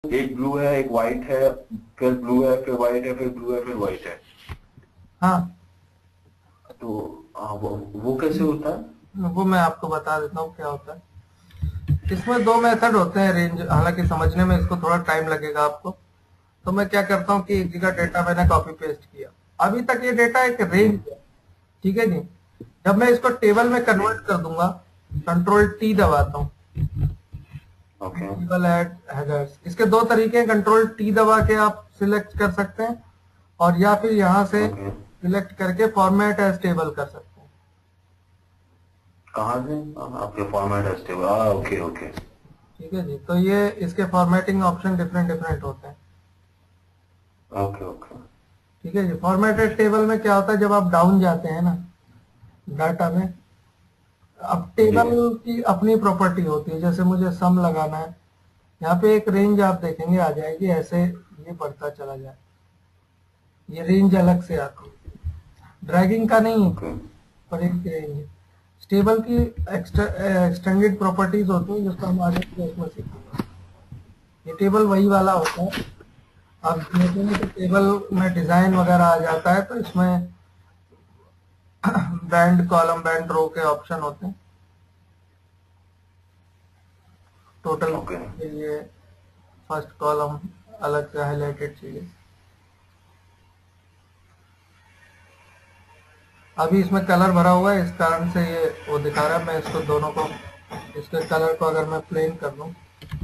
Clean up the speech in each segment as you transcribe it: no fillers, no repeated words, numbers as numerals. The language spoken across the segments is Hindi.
एक ब्लू है, एक व्हाइट है, फिर ब्लू है, फिर व्हाइट है, फिर ब्लू है, फिर व्हाइट है। हाँ, तो वो कैसे होता है? वो मैं आपको बता देता हूँ क्या होता है। इसमें दो मेथड होते हैं रेंज, हालांकि समझने में इसको थोड़ा टाइम लगेगा आपको। तो मैं क्या करता हूँ कि एक जगह डेटा मैंने कॉपी पेस्ट किया। अभी तक ये डेटा एक रेंज है, ठीक है जी। जब मैं इसको टेबल में जी। कन्वर्ट कर दूंगा, कंट्रोल टी दबाता हूँ, ओके। Table add headers. इसके दो तरीके हैं, कंट्रोल टी दबा के आप सिलेक्ट कर सकते हैं, और या फिर यहाँ से ओके। सिलेक्ट करके फॉर्मेट एज टेबल कर सकते हैं। कहाँ से? आपके फॉर्मेट है स्टेबल। हाँ, ओके ओके। ठीक है जी, तो ये इसके फॉर्मेटिंग ऑप्शन डिफरेंट डिफरेंट होते हैं। Okay okay. ठीक है जी। फॉर्मेटेड टेबल में क्या होता है, जब आप डाउन जाते हैं ना डाटा में, अब जी। टेबल की अपनी प्रॉपर्टी होती है। जैसे मुझे सम लगाना है, यहाँ पे एक रेंज आप देखेंगे आ जाएगी, ऐसे ये बढ़ता चला जाए, ये रेंज अलग से आती है, ड्रैगिंग का नहीं है, ओके। पर एक रेंज है। टेबल की एक्सटेंडेड प्रॉपर्टीज होती है, जिसको हम आगे क्लास में सीखेंगे। ये टेबल वही वाला होता है। आप देखेंगे तो टेबल में डिजाइन वगैरह आ जाता है, तो इसमें बैंड कॉलम बैंड रो के ऑप्शन होते हैं। Total okay. के लिए फर्स्ट कॉलम अलग से हाईलाइटेड चाहिए। अभी इसमें कलर भरा हुआ है, इस कारण से ये वो दिखा रहा है। मैं इसको दोनों को, इसके कलर को अगर मैं प्लेन कर दूं,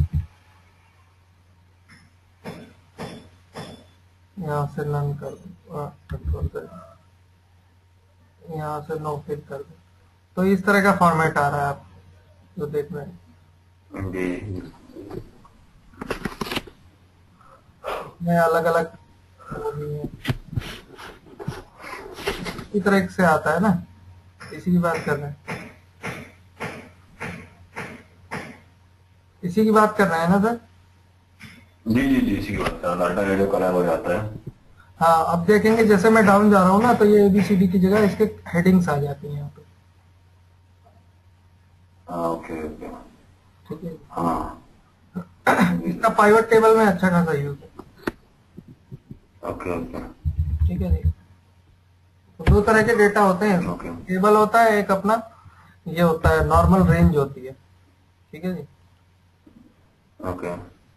यहाँ से नन कर दूं, कंट्रोल कर, यहाँ से नो फिल कर दूं, तो इस तरह का फॉर्मेट आ रहा है आप जो देख रहे हैं। जी। इसमें अलग अलग वो भी है, इसी तरह से आता है ना, इसी की बात कर रहे हैं, इसी की बात कर रहे हैं ना सर। जी जी जी, इसी की बात है, अल्टरनेटिव कलर हो जाता है। हाँ, अब देखेंगे जैसे मैं डाउन जा रहा हूँ ना, तो ये एबीसीडी की जगह इसके हेडिंग्स आ जाती हैं यहाँ पे। हाँ, ओके ओके। ठीक है, हाँ। इसका पाइवट टेबल में अच्छा खासा यूज है। ओके ओके ठीक है जी। तो दो तरह के डेटा होते हैं, ओके टेबल होता है एक अपना, ये होता है नॉर्मल रेंज होती है। ठीक है जी। ओके।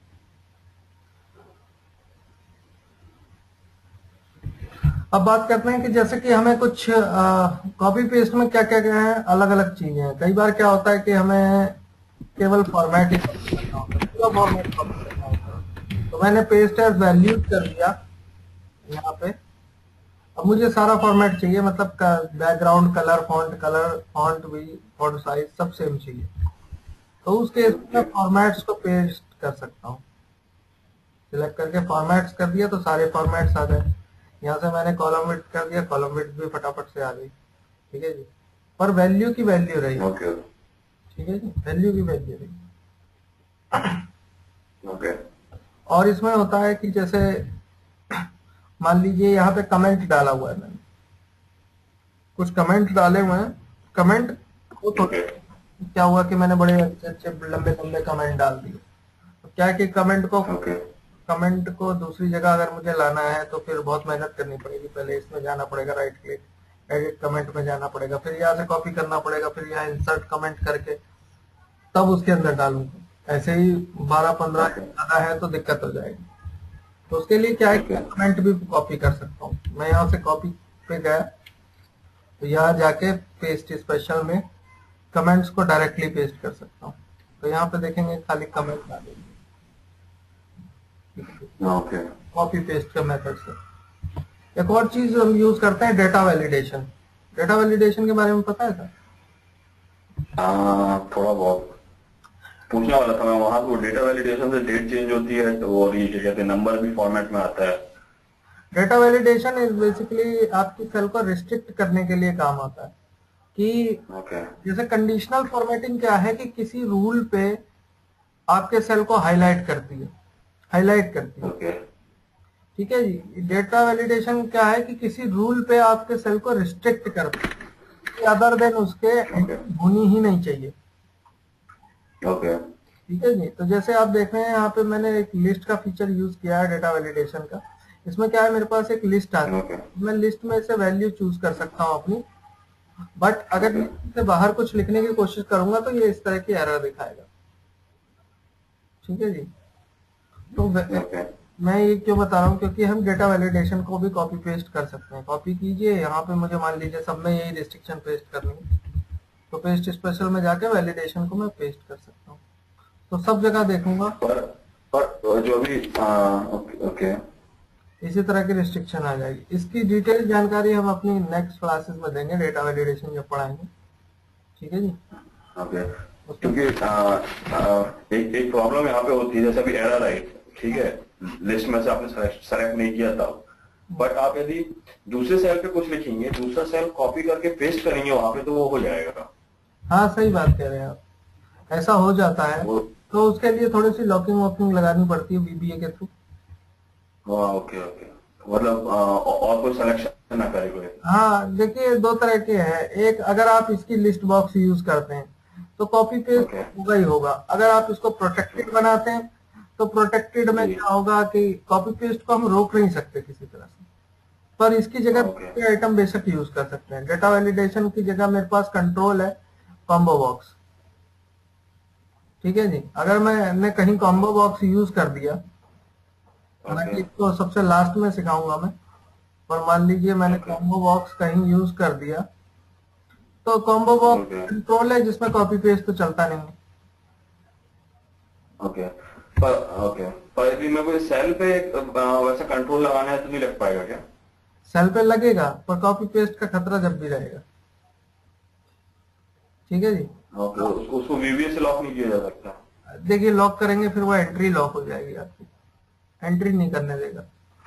अब बात करते हैं कि जैसे कि हमें कुछ कॉपी पेस्ट में क्या क्या क्या है, अलग अलग चीजें हैं। कई बार क्या होता है कि हमें केवल फॉर्मेट ही कॉपी करना होता है, पूरा फॉर्मेट कॉपी करना होता है। तो मैंने पेस्ट एज वैल्यूज कर दिया यहाँ पे। अब मुझे सारा फॉर्मेट चाहिए, मतलब बैकग्राउंड कलर फॉन्ट भी, फॉन्ट साइज सब सेम चाहिए। तो उस केस में मैं ओके फॉर्मेट्स को पेस्ट कर सकता हूँ। सिलेक्ट करके फॉर्मेट्स कर दिया तो सारे फॉर्मेट्स आ गए। यहाँ से मैंने कॉलम विड्थ कर दिया, कॉलम विड्थ भी फटाफट से आ गई। ठीक है जी, पर वैल्यू की वैल्यू रही। ओके ठीक है जी, वैल्यू की वैल्यू रही। ओके और इसमें होता है कि जैसे मान लीजिए यहाँ पे कमेंट डाला हुआ है, मैंने कुछ कमेंट डाले हुए हैं। कमेंट को तो ओके क्या हुआ कि मैंने बड़े अच्छे अच्छे लंबे लंबे कमेंट डाल दिए। तो क्या है कि ओके कमेंट को दूसरी जगह अगर मुझे लाना है तो फिर बहुत मेहनत करनी पड़ेगी। पहले इसमें जाना पड़ेगा, राइट क्लिक, एडिट कमेंट में जाना पड़ेगा, फिर यहाँ से कॉपी करना पड़ेगा, फिर यहाँ इंसर्ट कमेंट करके तब उसके अंदर डालूंगा। ऐसे ही 12-15 ओके ज्यादा है तो दिक्कत हो जाएगी। तो उसके लिए क्या है कि ओके मैं कमेंट भी कॉपी कर सकता हूँ। मैं यहाँ से कॉपी पे गया, तो यहाँ जाके पेस्ट स्पेशल में कमेंट्स को डायरेक्टली पेस्ट कर सकता हूँ। तो यहाँ पे देखेंगे खाली कमेंट डालेंगे, ओके। कॉपी पेस्ट के मेथड से। एक और चीज हम यूज करते हैं, डेटा वैलिडेशन। डेटा वैलिडेशन के बारे में पता है सर? हाँ, थोड़ा बहुत पूछने वाला था मैं वहां। तो डेटा वैलिडेशन से डेट चेंज होती है, तो और ये क्या कहते हैं, नंबर भी फॉर्मेट में आता है। डेटा वैलिडेशन इज बेसिकली आपकी सेल को रिस्ट्रिक्ट करने के लिए काम आता है। कि ओके जैसे कंडीशनल फॉर्मेटिंग क्या है कि किसी रूल पे आपके सेल को हाईलाइट करती है, हाईलाइट करती है। ओके ठीक है जी। डेटा वैलिडेशन क्या है कि किसी रूल पे आपके सेल को रिस्ट्रिक्ट करती है, अदर देन उसके ओके एंट्री होनी ही नहीं चाहिए। ओके ठीक है जी। तो जैसे आप देख रहे हैं यहाँ पे मैंने एक लिस्ट का फीचर यूज किया है डेटा वैलिडेशन का। इसमें क्या है, मेरे पास एक लिस्ट आती ओके है, मैं लिस्ट में से वैल्यू चूज कर सकता हूँ अपनी। बट अगर ओके लिस्ट से बाहर कुछ लिखने की कोशिश करूंगा तो ये इस तरह की एरर दिखाएगा। ठीक है जी। तो ओके मैं ये क्यों बता रहा हूँ, क्योंकि हम डेटा वैलिडेशन को भी कॉपी पेस्ट कर सकते हैं। कॉपी कीजिए, यहाँ पे मुझे मान लीजिए सब में यही रिस्ट्रिक्शन पेस्ट करनी है, तो पेस्ट स्पेशल में जाके वैलिडेशन को मैं पेस्ट कर सकता हूँ, तो सब जगह देखूंगा पर जो भी ओके ओके इसी तरह की रिस्ट्रिक्शन आ जाएगी। इसकी डिटेल जानकारी हम अपनी नेक्स्ट क्लासेस में देंगे, डेटा वैलिडेशन जब पढ़ाएंगे। ठीक है जी। ओके उसमें क्योंकि एक एक प्रॉब्लम यहाँ पे होती है, जैसे अभी एरर आई, ठीक है, लिस्ट में से आपने सेलेक्ट नहीं किया था, बट आप यदि दूसरे सेल पे कुछ लिखेंगे, दूसरा सेल कॉपी करके पेस्ट करेंगे वहां पे, तो वो हो जाएगा। हाँ, सही बात कह रहे हैं आप, ऐसा हो जाता है। वो तो उसके लिए थोड़ी सी लॉकिंग वॉकिंग लगानी पड़ती है VBA के थ्रू। ओके ओके, मतलब और कोई सिलेक्शन ना करे कोई। हाँ, देखिए दो तरह के हैं। एक, अगर आप इसकी लिस्ट बॉक्स यूज करते हैं तो कॉपी पेस्ट ओके होगा ही होगा। अगर आप इसको प्रोटेक्टेड बनाते हैं तो प्रोटेक्टेड में जी क्या होगा कि कॉपी पेस्ट को हम रोक नहीं सकते किसी तरह से, पर इसकी जगह ओके दूसरे आइटम बेशक यूज कर सकते हैं। डेटा वैलिडेशन की जगह मेरे पास कंट्रोल है कॉम्बो बॉक्स। ठीक है जी। अगर मैंने कहीं कॉम्बो बॉक्स यूज कर दिया, ओके हालांकि इसको सबसे लास्ट में सिखाऊंगा मैं, पर मान लीजिए मैंने ओके कॉम्बो बॉक्स कहीं यूज कर दिया, तो कॉम्बो बॉक्स ओके कंट्रोल है जिसमें कॉपी पेस्ट तो चलता नहीं है। ओके पर ओके, पर यदि मैं कोई सेल पे वैसा कंट्रोल लगाना है तो नहीं लग पाएगा क्या? सेल पे लगेगा, पर कॉपी पेस्ट का खतरा जब भी रहेगा। ठीक है जी। ओके, उसको VBA से लॉक नहीं किया जा सकता? देखिए, लॉक करेंगे फिर वो एंट्री लॉक हो जाएगी आपकी, एंट्री नहीं करने देगा,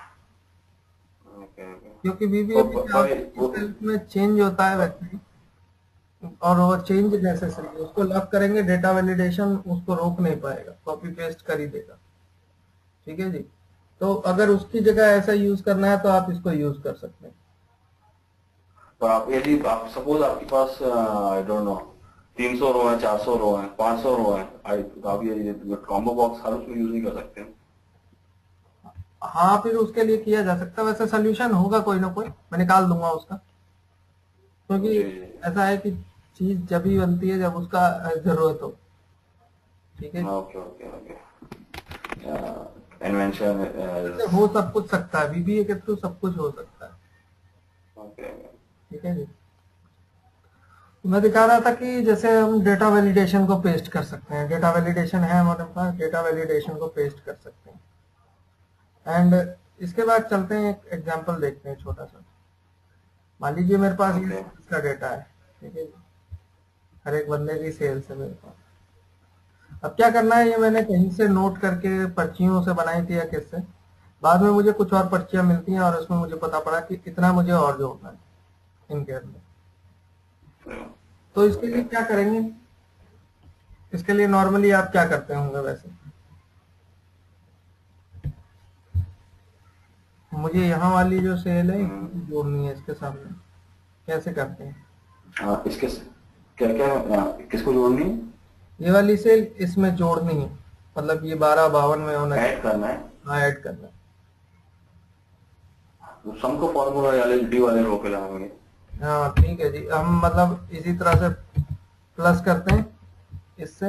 ओके ओके क्योंकि VBA में क्या होता है कि वो सेल में चेंज होता है वैसे ही, और वो चेंज नेसेसरी है। उसको लॉक करेंगे, डेटा वैलिडेशन उसको रोक नहीं पाएगा, कॉपी पेस्ट कर ही देगा। ठीक है जी। तो अगर उसकी जगह ऐसा यूज करना है तो आप इसको यूज कर सकते हैं। तो आप यदि आप सपोज आपके पास आई डोंट नो 300 रो है, 400 रो है, 500 रो है, तो आप ये कॉम्बो बॉक्स हर उसमें यूज नहीं कर सकते? हाँ, फिर उसके लिए किया जा सकता है, वैसे सोल्यूशन होगा कोई ना कोई, मैं निकाल दूंगा उसका। क्योंकि जी जी ऐसा है कि चीज जब ही बनती है जब उसका जरूरत हो। ठीक है। ओके ओके ओके इन्वेंशन इससे हो सब कुछ सकता है, VBA के थ्रू सब कुछ हो सकता है। ओके ठीक है जी। मैं दिखा रहा था कि जैसे हम डेटा वैलिडेशन को पेस्ट कर सकते हैं। डेटा वैलिडेशन है हमारे पास, डेटा वैलिडेशन को पेस्ट कर सकते हैं। एंड इसके बाद चलते हैं, एक एग्जांपल देखते हैं छोटा सा। मान लीजिए मेरे पास ये ओके सेल्स का डेटा है। ठीक है जी। हर एक बंदे की सेल्स है मेरे पास। अब क्या करना है, ये मैंने कहीं से नोट करके पर्चियों से बनाई थी या किससे, बाद में मुझे कुछ और पर्चियां मिलती हैं और उसमें मुझे पता पड़ा कि इतना मुझे और जोड़ना है इनके अंदर। तो इसके लिए क्या करेंगे, इसके लिए नॉर्मली आप क्या करते होंगे वैसे, मुझे यहाँ वाली जो सेल है इसको जोड़नी है इसके सामने, कैसे करते हैं? इसके क्या क्या किसको जोड़नी है? ये वाली सेल इसमें जोड़नी है, मतलब ये 1252 में होना चाहिए। ऐड करना है? हाँ, ऐड करना है। सम को फॉर्मूला या डी वाले रो पे लगाएंगे? हाँ, ठीक है जी। हम मतलब इसी तरह से प्लस करते हैं इससे,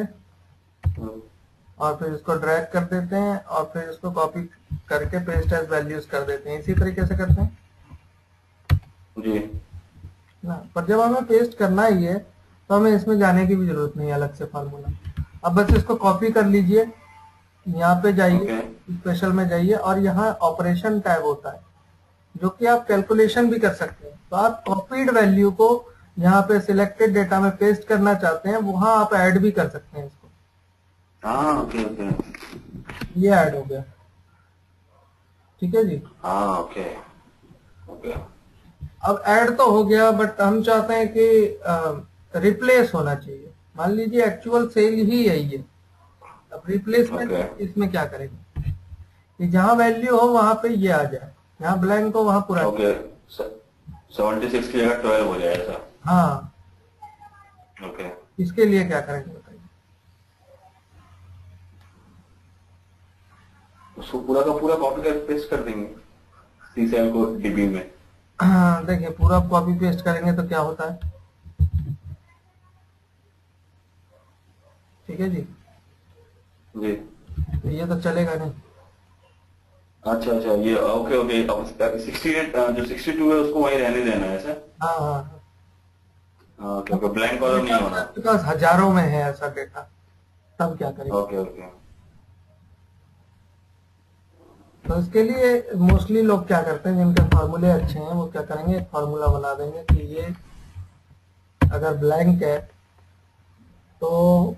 और फिर इसको ड्रैग कर देते हैं और फिर इसको कॉपी करके पेस्ट एज वैल्यूज कर देते हैं। इसी तरीके से करते हैं जी ना। पर जब हमें पेस्ट करना ही है तो हमें इसमें जाने की भी जरूरत नहीं है अलग से फार्मूला। अब बस इसको कॉपी कर लीजिए, यहाँ पे जाइए, ओके स्पेशल में जाइए, और यहाँ ऑपरेशन टैब होता है जो कि आप कैलकुलेशन भी कर सकते हैं। तो आप कॉपीड वैल्यू को यहाँ पे सिलेक्टेड डेटा में पेस्ट करना चाहते हैं, वहां आप ऐड भी कर सकते हैं इसको। हाँ ओके ओके ये ऐड हो गया। ठीक है जी। हाँ ओके ओके अब ऐड तो हो गया, बट हम चाहते हैं कि रिप्लेस होना चाहिए। मान लीजिए एक्चुअल सेल ही है ये, अब रिप्लेसमेंट ओके इसमें क्या करेंगे कि जहां वैल्यू हो वहां पे ये आ जाए, यहाँ ब्लैंक हो वहां पूरा। ओके 76 की जगह 12 हो जाए ऐसा? हाँ, ओके इसके लिए क्या करेंगे बताइए? उसको पूरा का पूरा कॉपी करके पेस्ट कर देंगे सी सेल को डीबी में। हाँ, देखिए पूरा कॉपी पेस्ट करेंगे तो क्या होता है, ठीक है जी, जी। तो ये तो चलेगा नहीं। अच्छा अच्छा, ये ओके ओके। अब 68 जो 62 है उसको वहीं रहने देना है ऐसा। हाँ हाँ हाँ। हाँ, क्योंकि ब्लैंक कॉलम डेटा नहीं होना। आपके पास हजारों में है ऐसा डेटा, तब क्या करेंगे। Okay okay. तो इसके लिए मोस्टली लोग क्या करते हैं, जिनके फार्मूले अच्छे हैं वो क्या करेंगे, एक फार्मूला बना देंगे कि ये अगर ब्लैंक है तो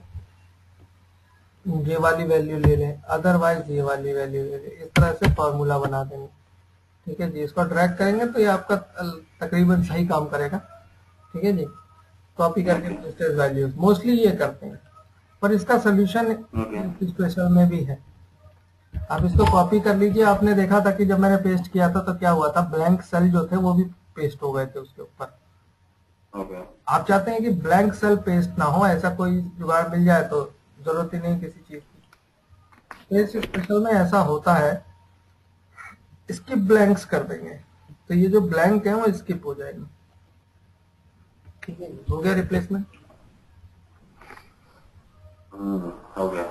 ये वाली वैल्यू ले लें, अदरवाइज ये वाली वैल्यू ले लें, इस तरह से फार्मूला बना देंगे। ठीक है जी, इसको ड्रैग करेंगे तो ये आपका तकरीबन सही काम करेगा। ठीक है जी, कॉपी करके पेस्टेड वैल्यूज मोस्टली ये करते हैं, पर इसका सोल्यूशन ओके स्पेशल में भी है। आप इसको कॉपी कर लीजिए। आपने देखा था कि जब मैंने पेस्ट किया था तो क्या हुआ था, ब्लैंक सेल जो थे वो भी पेस्ट हो गए थे उसके ऊपर। ओके। आप चाहते हैं कि ब्लैंक सेल पेस्ट ना हो, ऐसा कोई जुगाड़ मिल जाए तो जरूरत ही नहीं किसी चीज की। पेस्ट स्पेशल में ऐसा होता है, स्किप ब्लैंक्स कर देंगे तो ये जो ब्लैंक है वो स्किप हो जाएंगे। ठीक है, हो गया रिप्लेसमेंट। हो गया।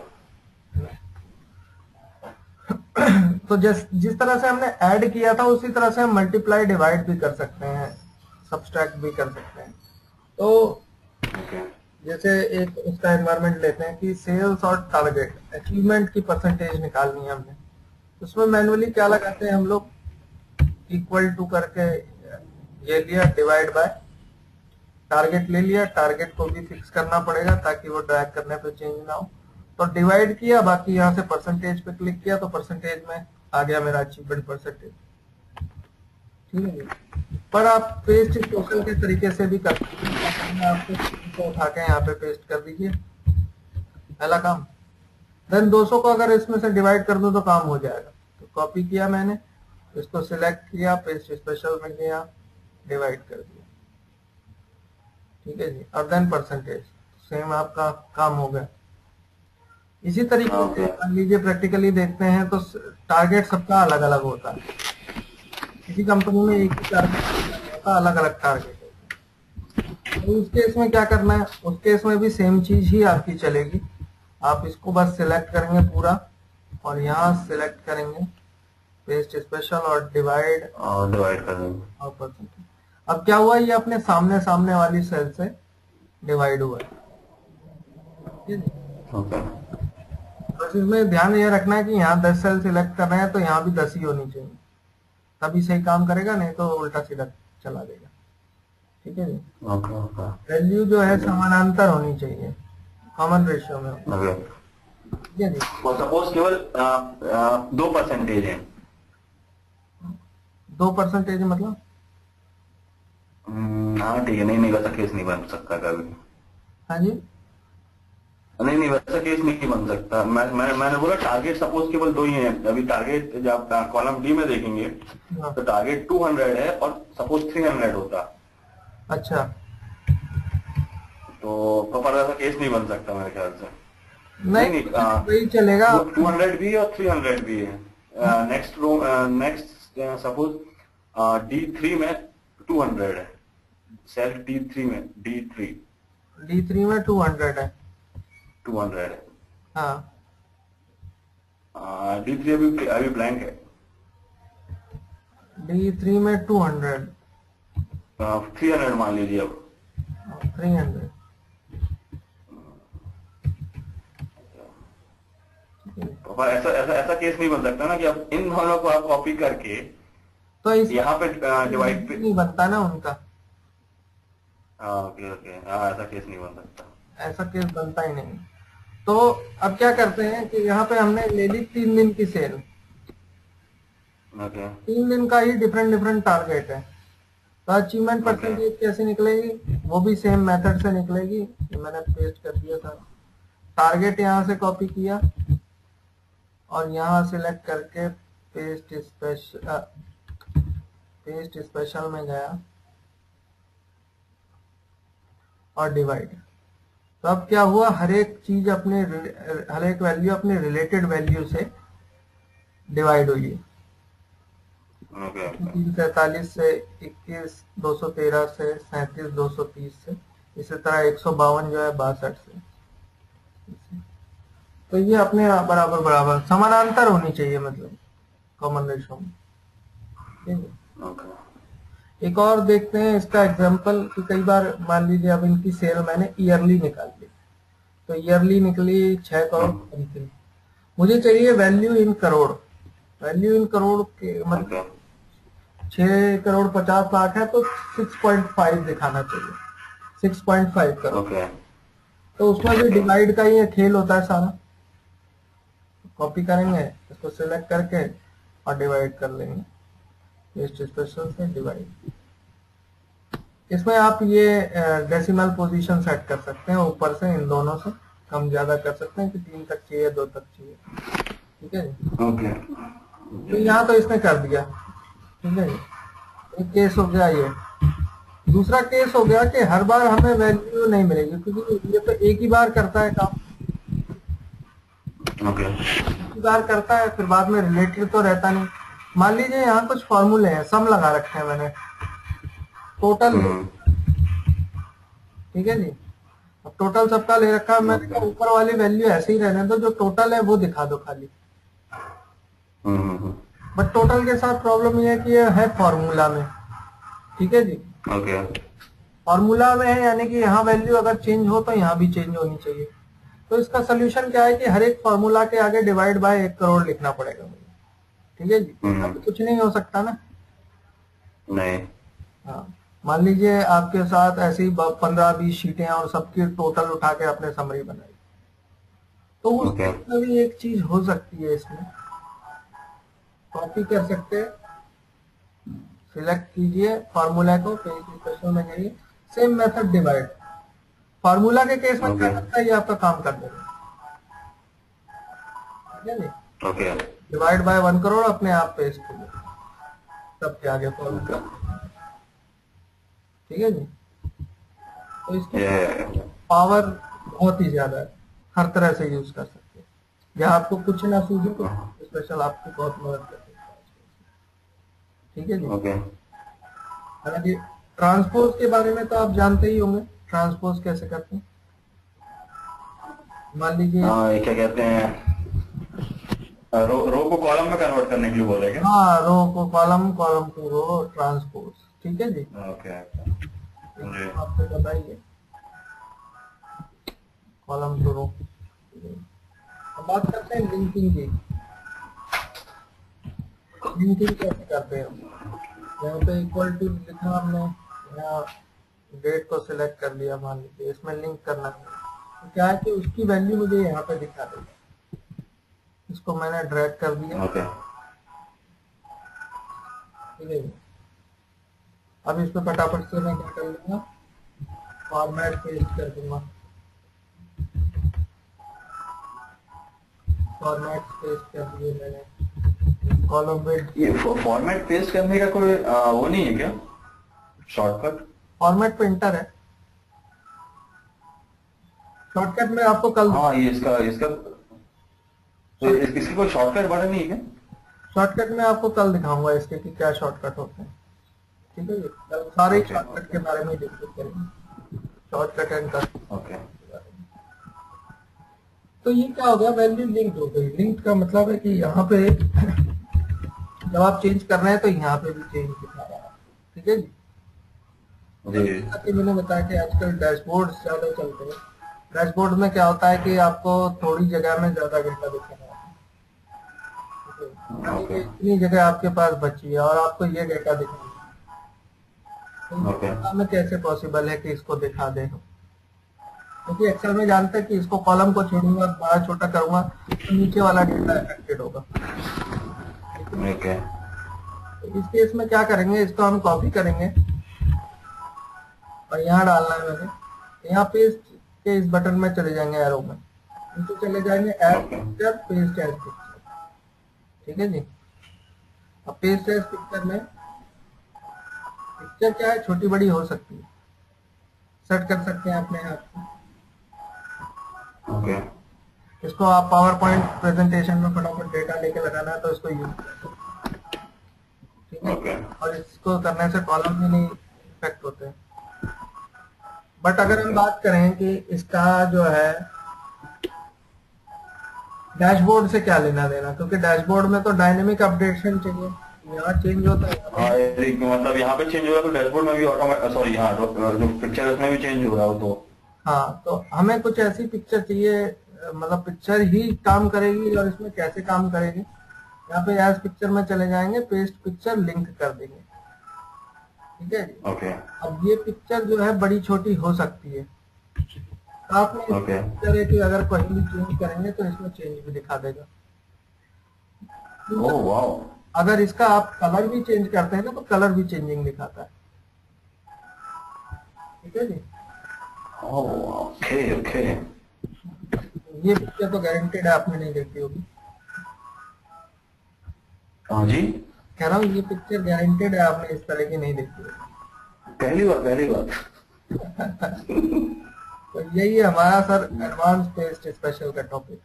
तो जिस तरह से हमने ऐड किया था उसी तरह से हम मल्टीप्लाई डिवाइड भी कर सकते हैं, सब्सट्रैक्ट भी कर सकते हैं। तो ओके जैसे एक उसका एनवायरनमेंट लेते हैं कि सेल्स और टारगेट अचीवमेंट की परसेंटेज निकालनी है हमने, उसमें मैनुअली क्या लगाते हैं हम लोग, इक्वल टू करके ये लिया, डिवाइड बाय टारगेट ले लिया, टारगेट को भी फिक्स करना पड़ेगा ताकि वो ड्रैग करने पे चेंज ना हो। तो डिवाइड किया, बाकी यहाँ से परसेंटेज पे क्लिक किया तो परसेंटेज में आ गया मेरा अचीवमेंट परसेंटेज। ठीक है जी, पर आप पेस्ट स्पेशल के तरीके से भी कर सकते हैं। आपको इसको उठा के यहाँ पे पेस्ट कर दीजिए, पहला काम। देन 200 को अगर इसमें से डिवाइड कर दूं तो काम हो जाएगा। तो कॉपी किया मैंने, इसको सिलेक्ट किया, पेस्ट स्पेशल में गया, डिवाइड कर दिया। ठीक है जी, और देन परसेंटेज, सेम आपका काम हो गया। इसी तरीके से ओके मान लीजिए प्रैक्टिकली देखते हैं तो टारगेट सबका अलग अलग होता है। किसी कंपनी में एक ही टारगेट होता है, अलग अलग टारगेट होता है। तो उस केस में क्या करना है, उस केस में भी सेम चीज ही आपकी चलेगी। आप इसको बस सिलेक्ट करेंगे पूरा और यहाँ सिलेक्ट करेंगे पेस्ट स्पेशल और डिवाइड और डिवाइड कर देंगे। और परसेंटेज। अब क्या हुआ, ये अपने सामने सामने वाली सेल से डिवाइड हुआ है। ठीक है? ओके बस इसमें ध्यान ये रखना है कि यहाँ 10 सेल सिलेक्ट कर रहे हैं तो यहाँ भी 10 ही होनी चाहिए, तभी सही काम करेगा, नहीं तो उल्टा सीधा चला देगा। ठीक है जी, ओके ओके वैल्यू जो है समानांतर होनी चाहिए, कॉमन रेशियो में। ओके। ठीक है जी, और सपोज केवल 2% है। 2% मतलब, हाँ ठीक है, नहीं नहीं वैसा केस नहीं बन सकता कभी। हाँ जी, नहीं नहीं वैसा केस नहीं बन सकता। मैंने बोला टारगेट सपोज केवल 2 ही है। अभी टारगेट जब आप कॉलम डी में देखेंगे हाँ, तो टारगेट 200 है और सपोज 300 होता अच्छा, तो पर ऐसा केस नहीं बन सकता मेरे ख्याल से। नहीं नहीं नहीं वही चलेगा। 200 भी है और 300 भी है। Next row next suppose D3 में 200 है। सेल D3 में D3 D3 में 200 है, 200 है। हाँ, D3 अभी अभी ब्लैंक है। D3 में 200, 300 मान लीजिए अब। 300। पर ऐसा ऐसा ऐसा केस नहीं बन सकता ना कि आप इन दोनों को आप कॉपी करके तो इस यहाँ पे डिवाइड पे। नहीं बनता ना उनका, ओके ओके, हाँ ऐसा केस नहीं बन सकता। ऐसा केस बनता ही नहीं। तो अब क्या करते हैं कि यहाँ पे हमने ले ली 3 दिन की सेल, ओके 3 दिन का ही डिफरेंट डिफरेंट टारगेट है। तो अचीवमेंट ओके परसेंटेज कैसे निकलेगी, वो भी सेम मेथड से निकलेगी। ये मैंने पेस्ट कर दिया था, टारगेट यहाँ से कॉपी किया और यहाँ सिलेक्ट करके पेस्ट स्पेशल में गया और डिवाइड। तो अब क्या हुआ, हर एक चीज अपने हर एक वैल्यू अपने रिलेटेड वैल्यू से डिवाइड हुई है। ओके। 343 से 21 213 से 37 230 से, इसी तरह 152 जो है 62 से। तो ये अपने बराबर बराबर समानांतर होनी चाहिए, मतलब कॉमन रेशो में। ठीक है। ओके। एक और देखते हैं इसका एग्जांपल कि कई बार मान लीजिए अब इनकी सेल मैंने ईयरली निकाल ली, तो ईयरली निकली 6 करोड़ समथिंग। मुझे चाहिए value in crore. Value in crore के मतलब ओके। 6 करोड़ 50 लाख है तो 6.5 दिखाना चाहिए, 6.5 करोड़। ओके। तो उसमें भी डिवाइड का ही खेल होता है सारा। कॉपी करेंगे, इसको सिलेक्ट करके और डिवाइड कर लेंगे, पेस्ट स्पेशल से डिवाइड। इसमें आप ये डेसिमल पोजीशन सेट कर सकते हैं, ऊपर से इन दोनों से कम ज्यादा कर सकते हैं कि 3 तक चाहिए 2 तक चाहिए। ठीक है जी। ओके। तो यहाँ तो इसने कर दिया। ठीक है जी। एक केस हो गया ये। दूसरा केस हो गया कि हर बार हमें वैल्यू नहीं मिलेगी, क्योंकि ये तो एक ही बार करता है काम। ओके। एक ही बार करता है, फिर बाद में रिलेटेड तो रहता नहीं। मान लीजिए यहाँ कुछ फॉर्मूले हैं, सम लगा रखे हैं मैंने, टोटल। ठीक है जी। अब टोटल सबका ले रखा है मैंने, कहा ऊपर वाली वैल्यू ऐसे ही रहने दो, जो टोटल है वो दिखा दो खाली। बट टोटल के साथ प्रॉब्लम ये है कि ये है फॉर्मूला में। ठीक है जी। ओके। फॉर्मूला में है, यानी कि यहाँ वैल्यू अगर चेंज हो तो यहाँ भी चेंज होनी चाहिए। तो इसका सोल्यूशन क्या है कि हर एक फॉर्मूला के आगे डिवाइड बाय 1 करोड़ लिखना पड़ेगा मुझे। ठीक है जी। यहाँ पे कुछ नहीं हो सकता ना। नहीं। हाँ, मान लीजिए आपके साथ ऐसी 15-20 शीटें और सबकी टोटल उठा के आपने समरी बनाई, तो उस ओके। केस में भी एक चीज हो सकती है, इसमें कॉपी कर सकते हैं, सिलेक्ट कीजिए फॉर्मूला को, पेज स्पेशल में जाइए, सेम मेथड डिवाइड। फॉर्मूला के केस में क्या ओके। करता है, ये आपका काम कर देगा। ठीक है जी। ओके। डिवाइड बाय 1 करोड़ अपने आप पेस्ट कीजिए सबके आगे फॉर्मूला। ठीक है जी। तो इसकी ये पावर बहुत ही ज्यादा है, हर तरह से यूज कर सकते हैं। जहाँ आपको कुछ ना सूझे तो स्पेशल आपको बहुत मदद कर सकता है। ठीक है जी। ओके। हालांकि ट्रांसपोज के बारे में तो आप जानते ही होंगे, ट्रांसपोज कैसे करते हैं। मान लीजिए, हाँ, ये क्या कहते हैं, रो को कॉलम में कन्वर्ट करने के लिए बोल रहे हैं हाँ, रो को कॉलम, कॉलम को रो, ट्रांसपोज। ठीक है जी। क्या? ओके। जी। आपको बताइए, कॉलम टू रो। अब बात करते हैं लिंकिंग की। लिंकिंग कैसे करते हैं। यहाँ पे इक्वल टू लिखा हमने, यहाँ डेट को सिलेक्ट कर लिया, मान लीजिए इसमें लिंक करना है, तो क्या है कि उसकी वैल्यू मुझे यहाँ पे दिखा देगी। इसको मैंने ड्रैग कर दिया। ओके। ठीक है। अब इस पे फटाफट से मैं क्या कर लूंगा, फॉर्मेट पेस्ट कर दूंगा। फॉर्मेट पेस्ट कर दिए मैंने, कॉलम विड्थ। ये फॉर्मेट पेस्ट करने का कोई वो नहीं है क्या, शॉर्टकट? फॉर्मेट प्रिंटर है, शॉर्टकट में आपको कल, हाँ, ये इसका इसका तो इसकी कोई शॉर्टकट बटन नहीं है क्या? शॉर्टकट में आपको कल दिखाऊंगा इसके कि क्या शॉर्टकट होते हैं। ठीक है जी। कल सारे ओके। शॉर्टकट के बारे में डिस्कस करेंगे, शॉर्टकट एंड कट। ओके। तो ये क्या हो गया, वैल्यू लिंक्ड हो गई। लिंक्ड का मतलब है कि यहाँ पे जब आप चेंज कर रहे हैं तो यहाँ पे भी चेंज दिखा रहा है। ठीक है जी। जी। जैसा कि मैंने बताया कि आजकल डैशबोर्ड ज्यादा चलते हैं। डैशबोर्ड में क्या होता है कि आपको थोड़ी जगह में ज्यादा घंटा दिखाना है। यानी कि ओके। इतनी जगह आपके पास बची है और आपको ये डेटा दिखाना है, तो ओके। ये में कैसे पॉसिबल है कि इसको दिखा दे। क्योंकि एक्सेल में जानते हैं कि इसको कॉलम को छोड़ूंगा, बड़ा छोटा करूंगा तो नीचे वाला डेटा अफेक्टेड होगा। ओके। तो इस केस में क्या करेंगे, इसको हम कॉपी करेंगे और यहाँ डालना है मैंने। यहाँ पेस्ट के इस बटन में चले जाएंगे, एरो में नीचे चले जाएंगे, add picture, paste as picture. ठीक है जी। अब पेस्ट एज पिक्चर में पिक्चर क्या है, छोटी बड़ी हो सकती है, सेट कर सकते हैं अपने आप से। ओके। इसको आप पावर पॉइंट प्रेजेंटेशन में फटाफट डेटा लेके लगाना है तो इसको यूज, ठीक है। ओके और इसको करने से कॉलम भी नहीं इफेक्ट होते। बट अगर हम बात करें कि इसका जो है डैशबोर्ड से क्या लेना देना, क्योंकि डैशबोर्ड में तो डायनेमिक अपडेशन चाहिए, यहाँ चेंज होता है। हाँ, मतलब यहाँ पे चेंज हुआ तो डैशबोर्ड में भी ऑटोमेटिक, सॉरी हाँ जो पिक्चर उसमें भी चेंज हुआ हो तो। हाँ, तो हमें कुछ ऐसी पिक्चर चाहिए, मतलब पिक्चर ही काम करेगी, और इसमें कैसे काम करेगी। यहाँ पे एज पिक्चर में चले जाएंगे, पेस्ट पिक्चर लिंक कर देंगे, ठीक है जी। ओके अब ये पिक्चर जो है बड़ी छोटी हो सकती है, साथ में ओके पिक्चर है कि अगर कहीं भी चेंज करेंगे तो इसमें चेंज भी दिखा देगा। ओह वाओ, अगर इसका आप कलर भी चेंज करते हैं ना तो कलर भी चेंजिंग दिखाता है, ठीक है जी। Okay okay. ये पिक्चर तो गारंटेड है आपने नहीं देखी होगी। हाँ जी, कह रहा हूँ ये पिक्चर गारंटेड है आपने इस तरह की नहीं देखी होगी। पहली बार पहली बार। तो यही है हमारा सर एडवांस पेस्ट स्पेशल का टॉपिक।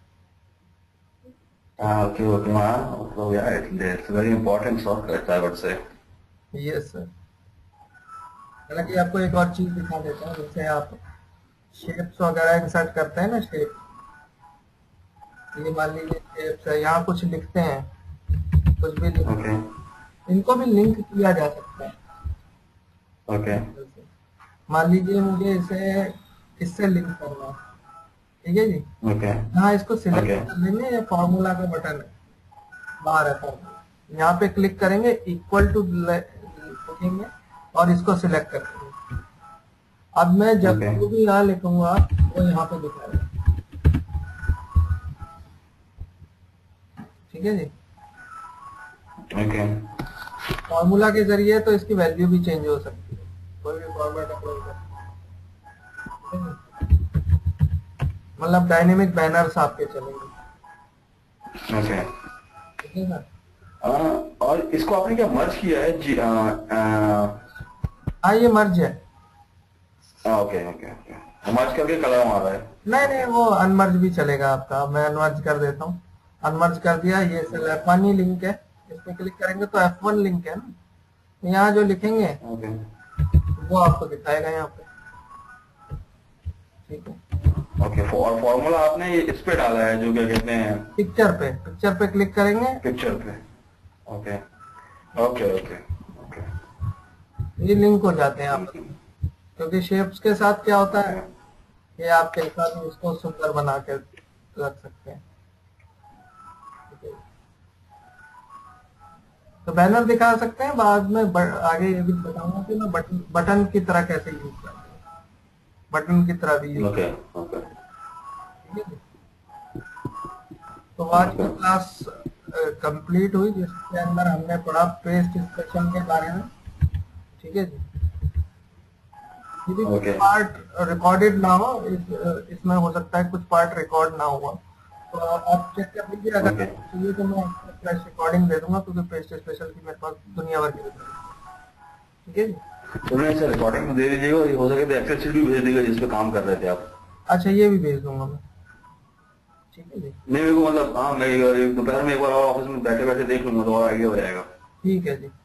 ओके ओके हाँ, तो यार it's very important software I would say. Yes sir. हालांकि आपको एक और चीज दिखा देता हूँ, जैसे आप शेप्स वगैरह इंसर्ट करते हैं ना, शेप, ये मान लीजिए शेप्स है, यहाँ कुछ लिखते हैं, कुछ भी लिखते ओके हैं, इनको भी लिंक किया जा सकता है। ओके मान लीजिए मुझे इसे इससे लिंक करना है, ठीक है जी। ओके हाँ, इसको सिलेक्ट Okay. कर लेंगे, ये फॉर्मूला का बटन है, बाहर है फॉर्मूला, यहाँ पे क्लिक करेंगे, इक्वल टू लिखेंगे और इसको सिलेक्ट कर देंगे। अब मैं जब Okay. जो भी यहाँ लिखूंगा वो यहाँ पे दिखाएगा, ठीक है जी। ओके फॉर्मूला के जरिए तो इसकी वैल्यू भी चेंज हो सकती है, कोई भी फॉर्मेट अप्लाई कर सकते हैं। मतलब डायनेमिक बैनर्स आपके चलेंगे, ओके। ठीक है सर। और इसको आपने क्या मर्ज किया है जी? हाँ, ये मर्ज है। ओके ओके ओके, मर्ज करके कलर मार रहा है। नहीं नहीं, वो अनमर्ज भी चलेगा आपका, मैं अनमर्ज कर देता हूँ। अनमर्ज कर दिया, ये सेल F1 ही लिंक है, इस पे क्लिक करेंगे तो F1 लिंक है ना, यहाँ जो लिखेंगे ओके वो आपको दिखाएगा यहाँ पे, ठीक है। ओके। और फॉर्मूला आपने ये इस पे डाला है जो क्या कहते हैं, पिक्चर पे क्लिक करेंगे, पिक्चर पे। ओके ओके ओके ओके ये लिंक हो जाते हैं आप, क्योंकि शेप्स के साथ क्या होता है कि आप कैसा भी उसको सुंदर बना के रख सकते हैं, ठीक है। तो बैनर दिखा सकते हैं, बाद में आगे ये भी बताऊंगा कि मैं बटन की तरह कैसे यूज करते हैं, बटन की तरह भी यूज, ओके ओके। ठीक है। तो आज की क्लास कंप्लीट हुई, जिसके अंदर हमने पढ़ा पेस्ट इंस्पेक्शन के बारे में, ठीक है जी। यदि कुछ Okay. पार्ट रिकॉर्डेड ना हो, इसमें हो सकता है कुछ पार्ट रिकॉर्ड ना हुआ, तो आप चेक कर लीजिए, अगर Okay. चाहिए तो मैं फ्लैश रिकॉर्डिंग दे दूंगा, क्योंकि पेस्ट स्पेशल की मेरे पास दुनिया भर की रिकॉर्डिंग, ठीक है जी। तो मैं सर रिकॉर्डिंग में दे दीजिएगा, और हो सके तो एक्सेल शीट भी भेज दीजिएगा जिस पे काम कर रहे थे आप। अच्छा, ये भी भेज दूंगा मैं, ठीक है जी। नहीं मेरे को मतलब हाँ, मैं दोपहर में एक बार और ऑफिस में बैठे बैठे देख लूंगा तो और आइडिया हो जाएगा। ठीक है जी।